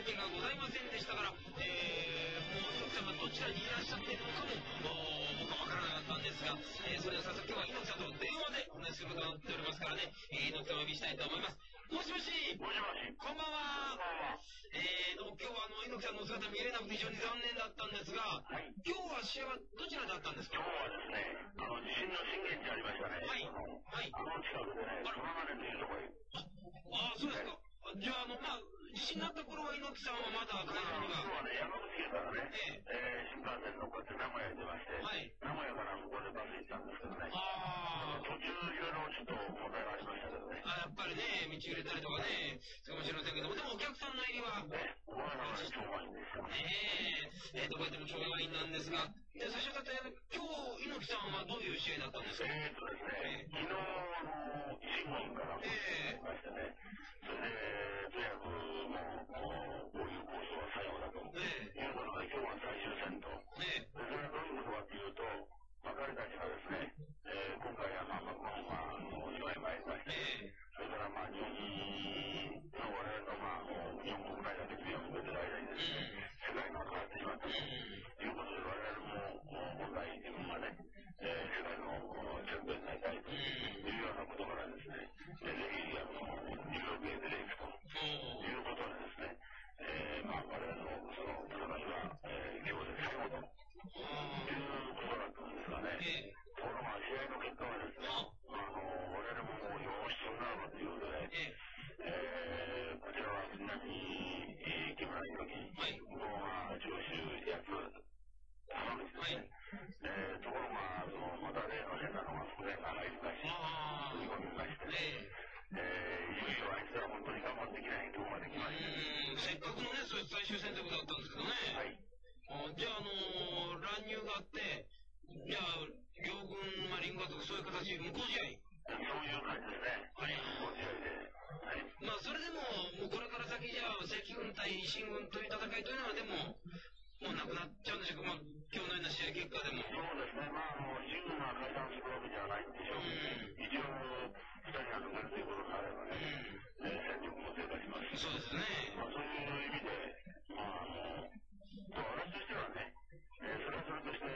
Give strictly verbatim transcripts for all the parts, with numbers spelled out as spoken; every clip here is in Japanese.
経験がございませんでしたから、えー、もう猪木さんがどちらにいらっしゃっているのかも僕は分からなかったんですが、えー、それでは早速今日は猪木さんと電話でお話しすることになっておりますからね、えー、猪木さんをお呼びしたいと思います。もしもし。 もしもし。 こんばんは。えー、どうも今日はあの猪木さんのお姿見れなくて非常に残念だったんですが、はい、今日は試合はどちらだったんですか？ 今日はですね、あの地震の震源地ありましたね。はい。はい。あの近くでね、トラマネというところへ。 ああ、そうですか。じゃあ、あの、まあ、地震になった頃は猪木さんはまだ会社には。 今日はね、山口県からね、えええー、新幹線乗っかって名古屋に出まして、はい、名古屋から向こうでバス行ったんですけどね。ああ。途中いろいろちょっと問題がありましたけどね。あ、やっぱりね、道揺れたりとかね、かもしれませんけども、でもお客さんの入りは。ね、お前らはね、超満員ですよ。ええー、えー、どこ行っても超満員なんですが、で、最初だって、今日、猪木さんはどういう試合だったんですか？えーとですね、昨日、あの、維新軍から来ましてね、それで、とにかく、もう、こういう構想は作用だと。いうことで、今日は最終戦と。で、それはどういうことかというと、まあ、彼たちがですね、えー、今回は、まあ、まあ、まあ、あの、祝い参りまして、それから、まあ、日本の我々の、まあ、日本国内だけで読んでる間にですね、世界が変わってしまったということで、我々も、本来自分がね、えー、世界のチャンピオンになりたいというようなことからですね、ぜひ、あの、ニューヨークへ出ていくということでですね、えー、まあ、我々のその戦いは、えー、今日で最後ということだったんですがね、ところが試合の結果はですね、あの、我々ももうよーし、そうなるかということで、えー、こちらはみんなに、えー、木村猪木、向こうが長州やつ、浜口ですね。えー、ところが、その、また例の変なのが復元が入りまして、踏み込みましてね、えー、いよいよあいつら本当に我慢できないところまで来まして、 うん、せっかくのね、そういう最終選択だったんですけどね。はい。あ、じゃあ、あのー、乱入があって、じゃあ、両軍、まあ、リンゴとかそういう形、無効試合。 そういう感じですね。はい。無効試合で。はい。 まあ、それでも、もうこれから先じゃあ、赤軍対維新軍という戦いというのは、でも、もうなくなっちゃうんでしょうか、まあ、今日のような試合結果でも。 そうですね、まあ、あの、維新軍が解散するわけじゃないんでしょうけど、一応、二人が抜けるということになればね、うん、えー、戦力も低下しますし。 そうですね。 まあ、そういう意味で、まあ、あの、私としてはね、えー、それはそれとして、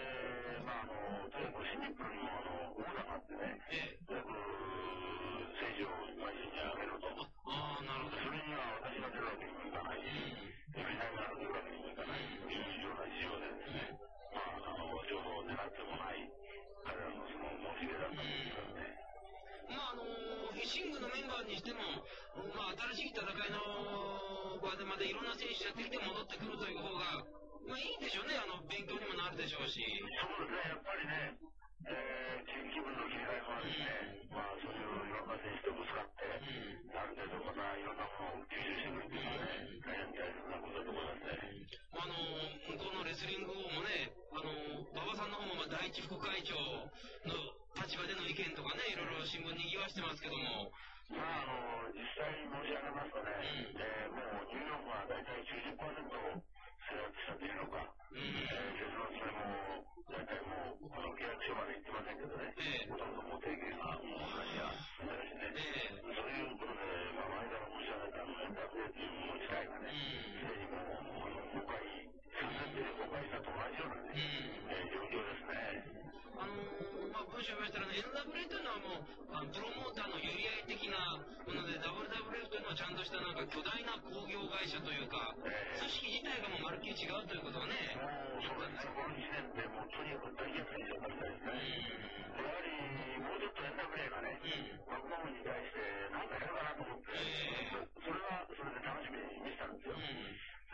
まあ、あの、とにかく新日本にも、あの、オーダーがあってね、ええ、とにかく、選手を、まあ、一緒に上げろと。 ああ、なるほど。 それには私が出るわけにもいかないし、みんなが出るわけにもいかないというような事情でですね、まあ、あの、情報を狙ってもない、彼らのその申し出だったんですからね。 まあ、あのー、維新軍のメンバーにしても、まあ、新しい戦いの場でまでいろんな選手やってきて戻ってくるという方が、まあ、いいんでしょうね。あの、勉強にもなるでしょうし。 そうですね、やっぱりね、えー、気分の切り替えもあるしね、まあ、そういういろんな選手とぶつかって、ある程度またいろんなものを吸収してくるっていうのはね、大変大切なことだと思いますね。 あのー、向こうのレスリング王もね、あのー、馬場さんの方もまあ第一副会長の立場での意見とかね、いろいろ新聞に賑わしてますけども。 まあ、あのー、実際申し上げますとね、うん、えー、もうニューヨークは大体 きゅうじゅっパーセント 制圧したというのか、うん、えー、結論それも、大体もう、この契約書まで言ってませんけどね、えー、ほとんどもう提携が、もう話が進んでるしね、えー、そういうことで、まあ、前から申し上げたあの、エンタープレイというもの自体がね、すで、うん、にもう、あの、誤解、させて誤解したと同じようなね、うん、えー、状況ですね。 あのー、まあ、文章を読みましたらね、エヌダブリュー というのはもう、あのプロモーターの寄り合い的なもので、ダブリューダブリュー というのはちゃんとしたなんか巨大な工業会社というか、えー、組織自体がもうまるっきり違うということはね。 もう、そうですね、このいちねんでもうとにかく大逆転しちゃったみたいですね。うん、やはり、もうちょっとエンダブリューがね、マクマムに対して何かやるかなと思って、えー、それはそれで楽しみにしてたんですよ。うん、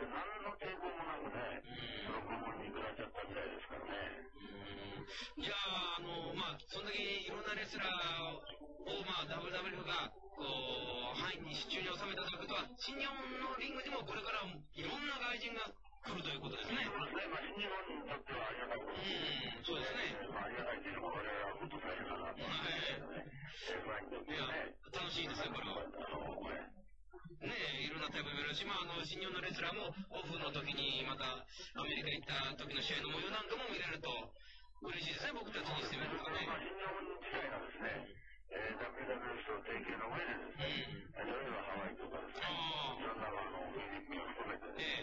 何の抵抗もなくね、その部門に下っちゃったみたいですからね。 うん、じゃあ、あの、まあ、そんだけいろんなレスラーを、まあ、ダブリューダブリュー が、こう、範囲に手中に収めたということは、新日本のリングでもこれからいろんな外人が来るということですね。 そうですね。まあ、新日本にとってはありがたいことです。 うん、そうですね。 えー、まあ、ありがたいというのが我々は本当大変だなと思うんですけどね。 いや、楽しいですよ、これは。ねえ、いろんなタイプもいるし、まあ、あの、新日本のレスラーもオフの時にまたアメリカ行った時の試合の模様なんかも見れると嬉しいですね、僕たちにしてみるとね。 まあ、新日本自体がですね、えー、ダブリューダブリュー と提携の上でですね、うん、例えばハワイとかですね、いろんなあの、フィリピンを含めてですね、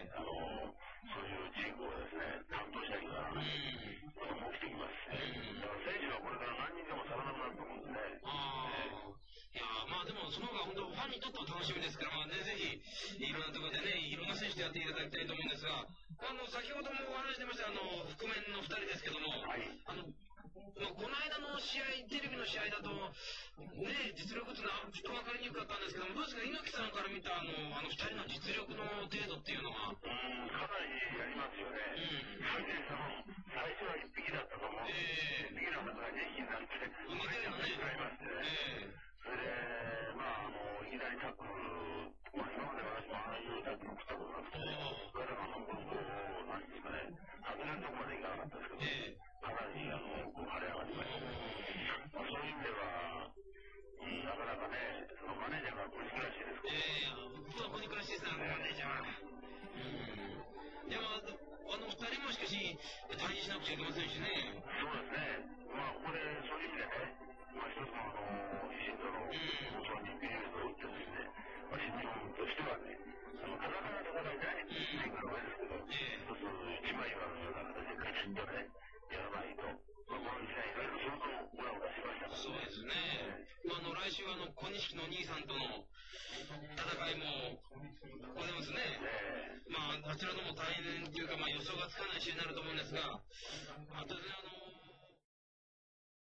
合、テレビの試合だと、ね、実力っていうのはちょっと分かりにくかったんですけども、どうですか、猪木さんから見たあの、あの二人の実力の程度っていうのは。 うん、かなりやりますよね。うん。それで、その、最初は一匹だったと思う。ええー。一匹の中が二匹になって、 似てるよね。 使いましてね。ええー。それで、まあ、あの、いきなりタックル、まあ、今まで私もああいうタックルを食ったことなくて、それからあの、こう、なんですかね、外れるとこまでいかなかったですけど、ええー、かなり、あの、こう、晴れ上がりましたね。まあ、そういう意味では、なかなかね、そのマネージャーが小西らしいですけど。 ええー、小西らしいですね、マネージャーは。うん。でも、あの二人もしかし、退治しなくちゃいけませんしね。 そうですね。まあ、ここで、そういう意味でね、まあ、一つの、あの、維新との、本当にビジネスを打ってですね、まあ、新日本としてはね、あの、戦いは戦いでね、いいから上ですけど、一つ、一枚岩のような形で、カチッとね、やらないと。まあ、この時代、いろいろ相当、オラオラしましたから。 そうですね。まあ、あの、来週は、あの、小西の兄さんとの戦いも、ございますね。まあ、あちらのも大変というか、まあ、予想がつかない試合になると思うんですが、あとね、あの、